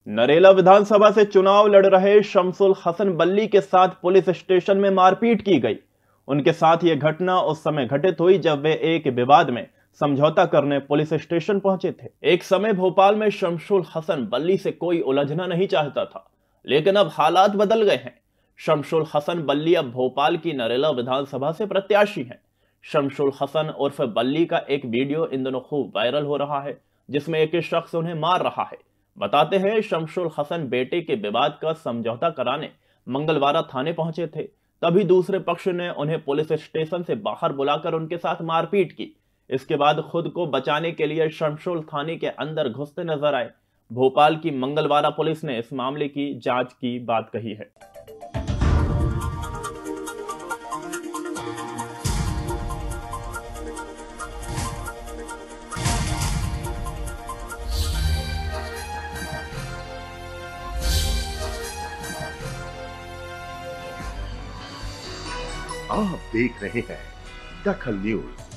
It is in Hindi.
नरेला विधानसभा से चुनाव लड़ रहे शमसुल हसन बल्ली के साथ पुलिस स्टेशन में मारपीट की गई। उनके साथ यह घटना उस समय घटित हुई जब वे एक विवाद में समझौता करने पुलिस स्टेशन पहुंचे थे। एक समय भोपाल में शमसुल हसन बल्ली से कोई उलझना नहीं चाहता था, लेकिन अब हालात बदल गए हैं। शमसुल हसन बल्ली अब भोपाल की नरेला विधानसभा से प्रत्याशी हैं। शमसुल हसन उर्फ बल्ली का एक वीडियो इन दिनों खूब वायरल हो रहा है, जिसमें एक शख्स उन्हें मार रहा है। बताते हैं, शमसुल हसन बेटे के विवाद का समझौता कराने मंगलवार थाने पहुंचे थे। तभी दूसरे पक्ष ने उन्हें पुलिस स्टेशन से बाहर बुलाकर उनके साथ मारपीट की। इसके बाद खुद को बचाने के लिए शमसुल थाने के अंदर घुसते नजर आए। भोपाल की मंगलवार पुलिस ने इस मामले की जांच की बात कही है। आप देख रहे हैं दखल न्यूज।